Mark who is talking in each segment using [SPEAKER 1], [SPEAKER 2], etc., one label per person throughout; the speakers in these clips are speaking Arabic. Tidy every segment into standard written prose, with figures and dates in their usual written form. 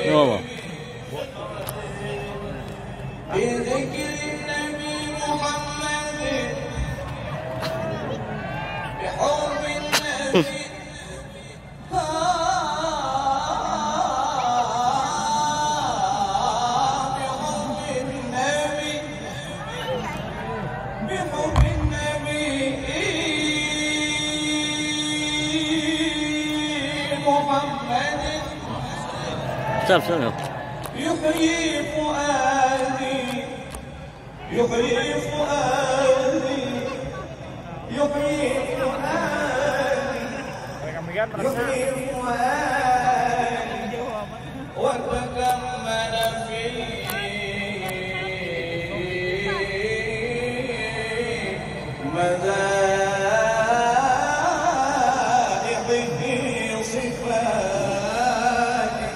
[SPEAKER 1] والله.
[SPEAKER 2] بذكر النبي محمد بحب النبي
[SPEAKER 1] سلام.
[SPEAKER 2] يحيي فؤادي يحيي فؤادي يحيي فؤادي يحيي فؤادي وتكمل في مدائحه صفاتي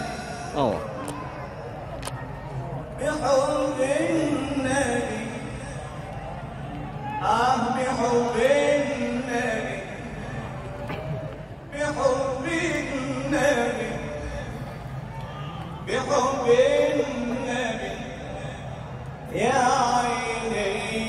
[SPEAKER 2] بحب النبي بحب النبي بحب النبي بحب النبي يا عيني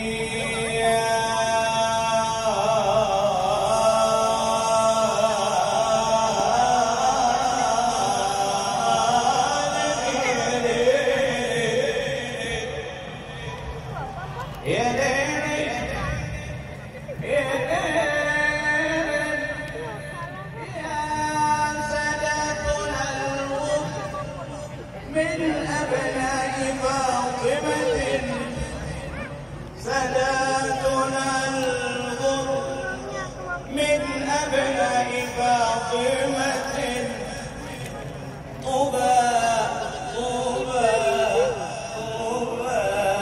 [SPEAKER 2] من أبناء فاطمة ساداتنا الغر من أبناء فاطمة طوبى طوبى طوبى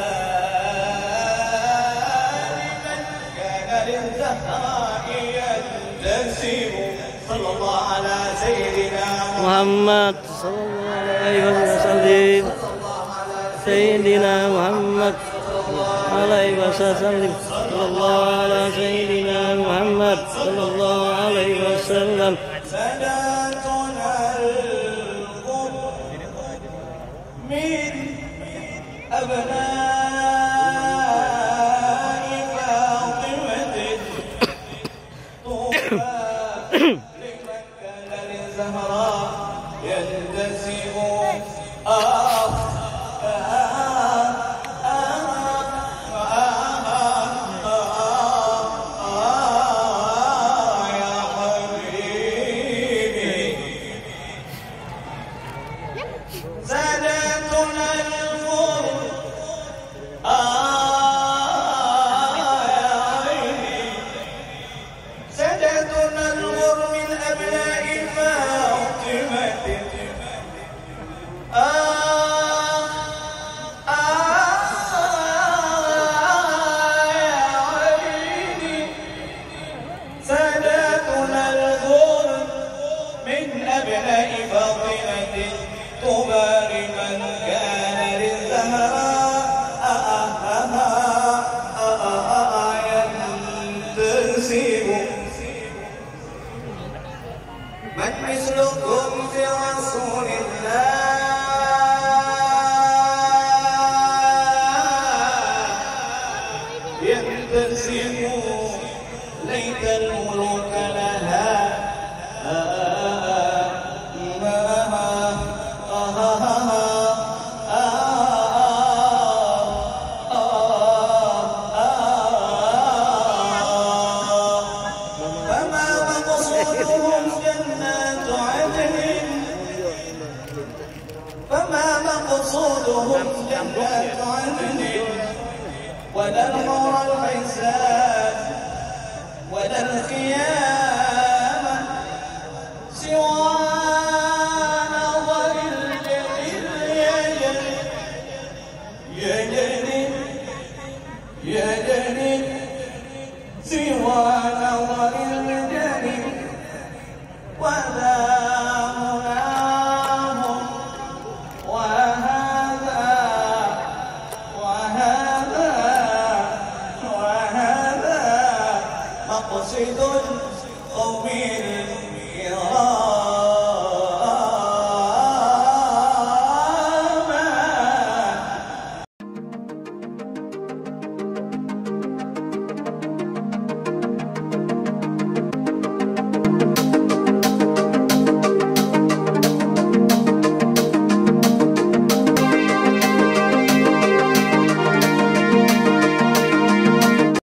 [SPEAKER 2] لمن كان للزهراء ينتسب صلى الله على سيدنا
[SPEAKER 1] محمد صلى الله عليه وسلم. سيدنا محمد عليه وسلم. صلى الله على سيدنا محمد صلى الله عليه وسلم.
[SPEAKER 2] ساداتنا الغر من أبناء فاطمة طوبى لمن كان للزهراء ينتسب يا حبيبي ساداتنا الغر يا عيني ساداتنا الغر من أبناء فاطمة ساداتنا الغر من أبناء فاطمة طوبى لمن كان للزهراء ينتسب من مثلكم في رسول الله ينتسب ليت الملوك لها فما مقصودهم جنات عدن فما مقصودهم جنات عدن ولا الحور الحسان ولا الخيام